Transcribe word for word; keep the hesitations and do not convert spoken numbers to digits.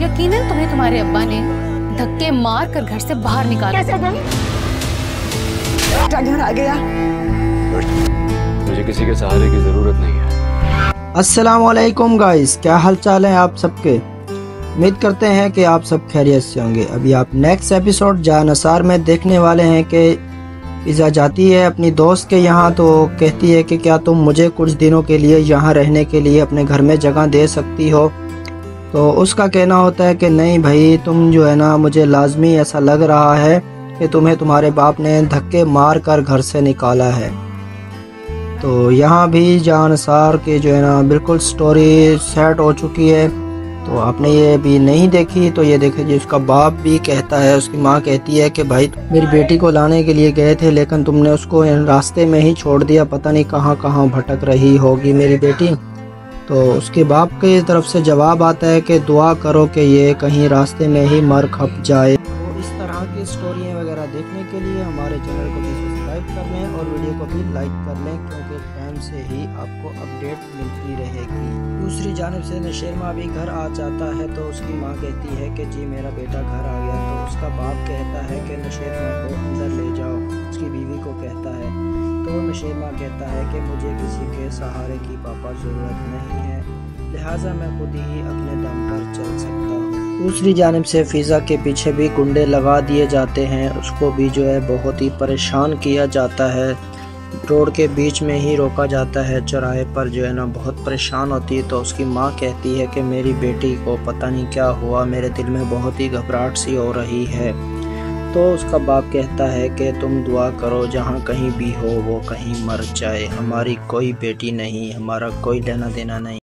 यकीनन तुम्हें तुम्हारे अब्बा ने धक्के मार कर घर से बाहर निकाला। घर आ गया। मुझे किसी के सहारे की जरूरत नहीं है। अस्सलाम वालेकुम गाइस, क्या हाल चाल है आप सबके। उम्मीद करते हैं कि आप सब खैरियत से होंगे। अभी आप नेक्स्ट एपिसोड जानसार में देखने वाले हैं कि फिजा जाती है अपनी दोस्त के यहाँ, तो कहती है कि क्या तुम मुझे कुछ दिनों के लिए यहाँ रहने के लिए अपने घर में जगह दे सकती हो। तो उसका कहना होता है कि नहीं भाई, तुम जो है ना, मुझे लाजमी ऐसा लग रहा है कि तुम्हें तुम्हारे बाप ने धक्के मार कर घर से निकाला है। तो यहाँ भी जानसार की जो है ना बिल्कुल स्टोरी सेट हो चुकी है। तो आपने ये भी नहीं देखी तो ये देखे जी, उसका बाप भी कहता है, उसकी माँ कहती है कि भाई मेरी बेटी को लाने के लिए गए थे लेकिन तुमने उसको रास्ते में ही छोड़ दिया, पता नहीं कहाँ कहाँ भटक रही होगी मेरी बेटी। तो उसके बाप की तरफ से जवाब आता है कि दुआ करो कि ये कहीं रास्ते में ही मर खप जाए। तो इस तरह की स्टोरियाँ वगैरह देखने के लिए हमारे चैनल को भी सब्सक्राइब कर लें और वीडियो को भी लाइक कर लें, क्योंकि टाइम से ही आपको अपडेट मिलती रहेगी। दूसरी जानिब से नशेरमा भी घर आ जाता है तो उसकी माँ कहती है कि जी मेरा बेटा घर आ गया। तो उसका बाप कहता है कि नशेरमा को अंदर ले जाओ, उसकी बीवी को कहता है। तो नशेरमा कहता है कि मुझे किसी के सहारे की पापा ज़रूरत नहीं है, लिहाजा मैं खुद ही अपने दम पर चल सकता हूँ। दूसरी जानिब से फिज़ा के पीछे भी गुंडे लगा दिए जाते हैं, उसको भी जो है बहुत ही परेशान किया जाता है। रोड के बीच में ही रोका जाता है चौराहे पर, जो है ना बहुत परेशान होती है। तो उसकी माँ कहती है कि मेरी बेटी को पता नहीं क्या हुआ, मेरे दिल में बहुत ही घबराहट सी हो रही है। तो उसका बाप कहता है कि तुम दुआ करो, जहाँ कहीं भी हो वो कहीं मर जाए, हमारी कोई बेटी नहीं, हमारा कोई लेना देना नहीं।